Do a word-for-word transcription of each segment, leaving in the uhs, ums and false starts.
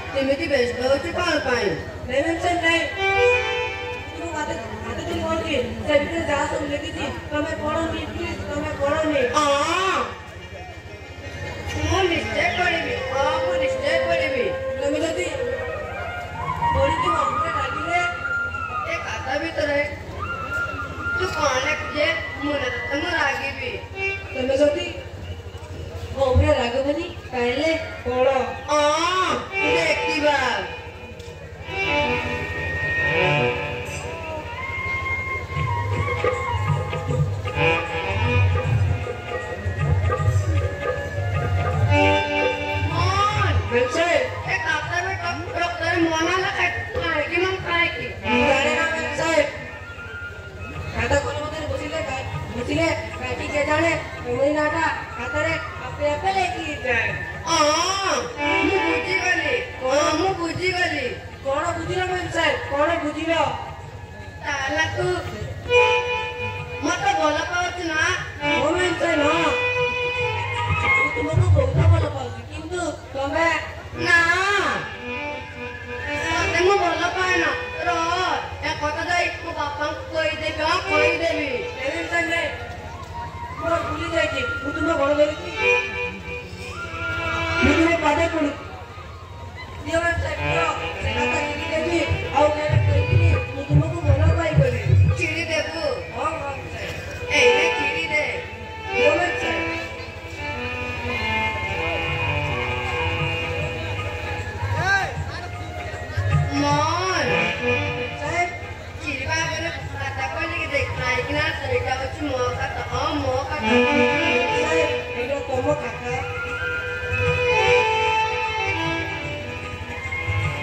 ଏମିତି ବ୍ୟସ୍ତ ହଉଛି କଣ ପାଇଁ? नहीं मेंशन नहीं तू बात बात तुम कौन की से भीतर जा सब लेके थी तुम्हें पढ़ो नहीं प्लीज तुम्हें पढ़ो नहीं हां ମୁଁ ନିଶ୍ଚୟ କରିବି। ହଁ ମୁଁ ନିଶ୍ଚୟ କରିବି। तुम्हें जल्दी बोली कि हमने डालिले ଏ ଖାତା ଭିତରେ ତୁ କଣ ଲେଖିଛେ ମୁଁ ତ ମୁଁ ରାଗିବି। तुम्हें जल्दी वो हमने राघवनी पहले पढ़ो ହଁ ଦେଖିବା। जाने मेरी नाटा खातारे अपने अपने लेके जाए हां ମୁଁ ବୁଝିଗଲି। ହଁ ମୁଁ ବୁଝିଗଲି। कौन बुझिलो मैं सर कौन बुझिलो ତାହେଲେ ତୁ ମତେ ଭଲ ପାଉଛୁ ନା? ओ मैं सर ना तुमको बहुत ଭଲ ପାଉଛି କିନ୍ତୁ ତମେ ନା ତତେ ମୁଁ ଭଲ ପାଏନା। ରହ ଏ କଥା ଯାଇ ମୋ ବାପାଙ୍କୁ କହିଦେବି। ହଁ କହିଦେବି। ଏମିତି ସାଙ୍ଗେ ମୋର ଭୁଲି ଯାଇଛି ମୁଁ ତୁମ ବଡ଼ କରିଛି ମୁଁ ତୁମ ପାଠ ପଢୁ ଦିଅ ସେ କଥା ଚିଠି ଦେବି ଆଉ କହିବି ମୁଁ ତୁମକୁ ଭଲ ପାଇ କଲି ଚିରି ଦେବୁ? ହଁ ହଁ ଏଇନେ ଚିରି ଦେ। ଦିଅ ସେ ମନ ଚିରିବା ଆଗରେ ଖାତା ଖୋଲିକି ଦେଖ କାହିଁକି ନା ସେଇଟା ହଉଛି ମୋ ଖାତା। ହଁ ମୋ ଖାତା। ତମ ଖାତା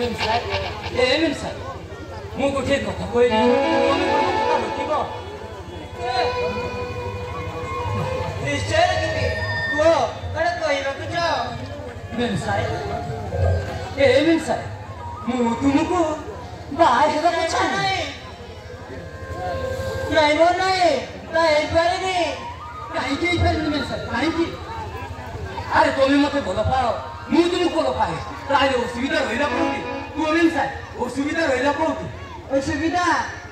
मेम साहेब ए मेम साहेब मु गोटे कथा कहली कथा रखिब निश्चय रखिबी कुह कण कहबाकू चाह मेम साहेब ए मेम साहेब मु तुमको बाहर हेबाकू चाहे नहीं वो नहीं नहीं पारेनी कहीं के पारेनी मेम साहेब कहीं की अरे तुम्हें मत भल पाओ मु तुमको भल पाए ताले असुविधा रहिला कोठी तू मेम साहेब असुविधा रहिला कोठी असुविधा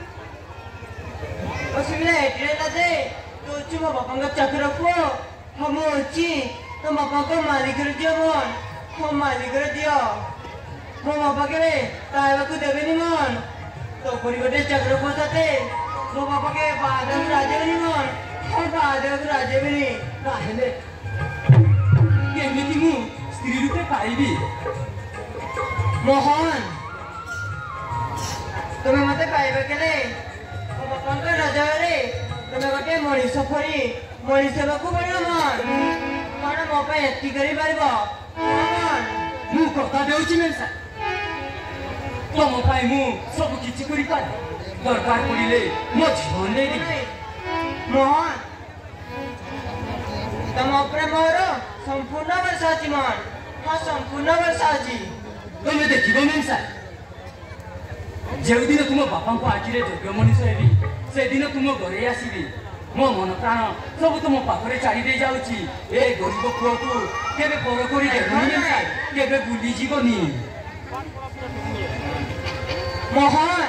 असुविधा एट्रेला दे तू छु मो बापा चाकर को हम अछि तो बापा को मालिक रे दियो मन हम मालिक रे दियो मो बापा के तावा को देबेनी मन तो परि गोटे चाकर को साथे मो बापा के बादल राजेबेनी मन हम बादल राजेबेनी ताहेले केमिति मु स्त्री रूपे पाइबी मोहन तुम्हें मते पाइबे केले मो बापा के राजा रे तुम्हें गोटे मनीष फरी मनीष बाकू पड़ो मन कौन मो पे एति करी पारिबो मन मु कथा देउछि मेम साहेब तुम पाई मु सब किछि करि पारे दरकार पड़िले मो जीवन दे दी मोहन तुम अपने मोर संपूर्ण वर्षाची मन हाँ संपूर्ण वर्षाची तुम देखिबो मेम साहेब जेउ दिन तुम बापा को आखिरे योग्य मनीष हेबी से दिन तुम घरे आसीबी मो मन प्राण सब तुम पाखरे छाड़ी दे जाउची ए गरीब पुओ को केबे पर करी देखनी मेम साहेब केबे बुली जीवनी मोहन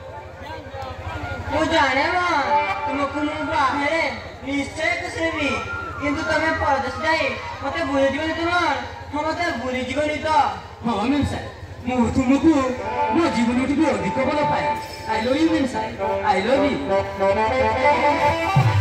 मु जाने मन तुमको मु बाहरे निश्चय कुसरेबी किंतु तमे परदेश जाई मते भूली जीवनी तुम हम मते भूली जीवनी तो हाँ मेम साहेब मु तुमको मो जीवन टी अधिक भल पाए आई लव यू मेम साहेब आई लव यू